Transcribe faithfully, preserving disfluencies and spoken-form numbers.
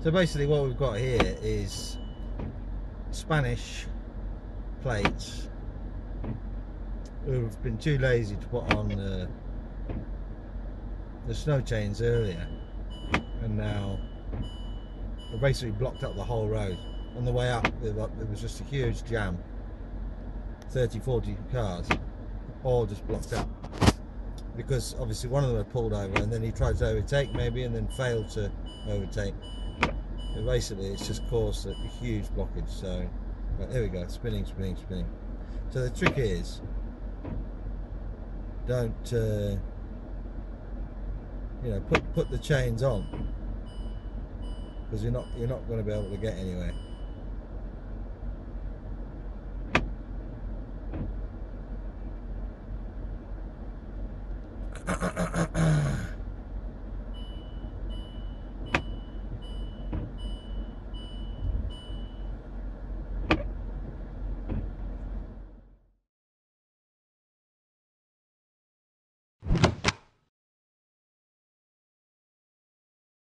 So basically what we've got here is Spanish plates who've been too lazy to put on uh, the snow chains earlier, and now they basically blocked up the whole road. On the way up there was just a huge jam, thirty forty cars all just blocked up, because obviously one of them had pulled over and then he tried to overtake maybe and then failed to overtake. But basically it's just caused a huge blockage. So but here we go, spinning, spinning, spinning. So the trick is, don't uh, you know, put put the chains on, because you're not you're not going to be able to get anywhere.